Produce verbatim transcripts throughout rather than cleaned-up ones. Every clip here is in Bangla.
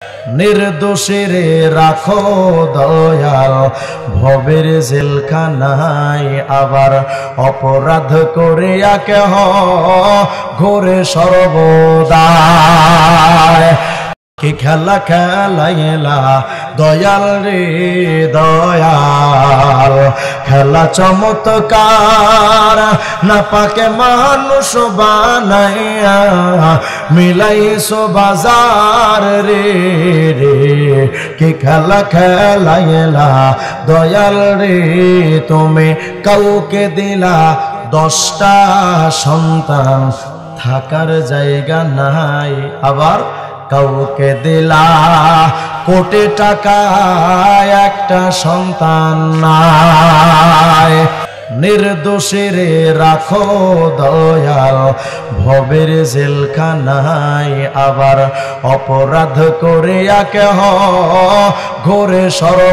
निर्दोषीरे राखो दयाल भवेर जेलखानाय आबार अपराध करिया केह घोरे सर्वदाय कि खेला खेलाइला दयाल रे दयाल खेला चमत्कार ना पाके मानुष बानाइया मिलाइसो बाजार रे रे कि खेला खेलाइला दयाल रे तुमे काउके दिला दशटा सन्तान थाकार जायगा नाई आबार কাউকে দিলা কোটি টাকা একটা সন্তান নাই निर्दोषीरे राखो दयाल भवेर जेलखानाय आबार अपराध करिया केह घोरे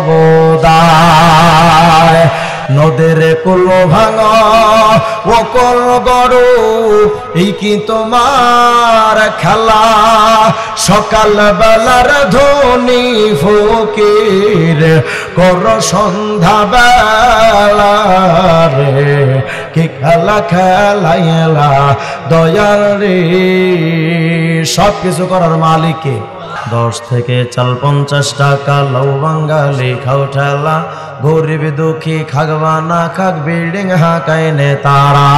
सर्वदाय नदीर कुल भांगा ओकल गरु এই কি তোমার খেলা সকাল বেলার ধনী ফকির কর সন্ধ্যা বেলা রে কি খেলা খেলাইলা দয়াল রে সব কিছু করার মালিককে दस থেকে চাল পঞ্চাশ টাকা লও বাঙালি খাও ঠেলা গরিব দুঃখী খাগবা না খাক বিল্ডিং হাকায় নেতারা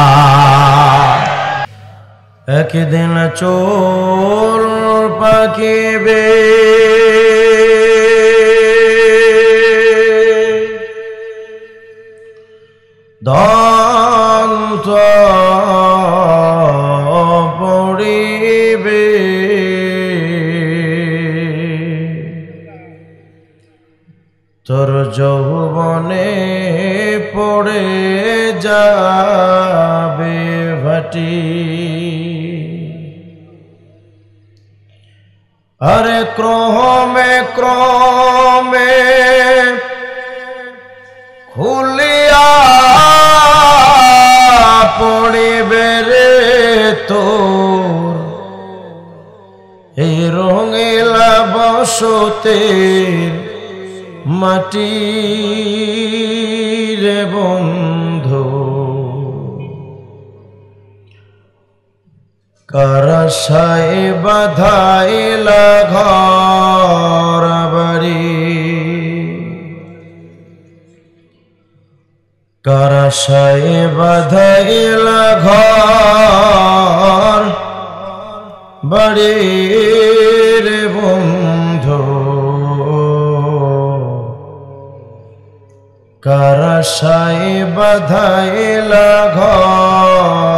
একদিন চোর পাকিবে দন্ত পড়িবে তোর যৌবনে পড়ে যাবে ভাটি अरे क्रोमे क्रोमे खुलिया पड़िबे रे तोर ए रंगीला बसतेर माटी रे बंधु करशाय बाधाइला घर बाड़ी करशाय बाधाइला घर बाड़ी रे बंधु करशाय बाधाइला घर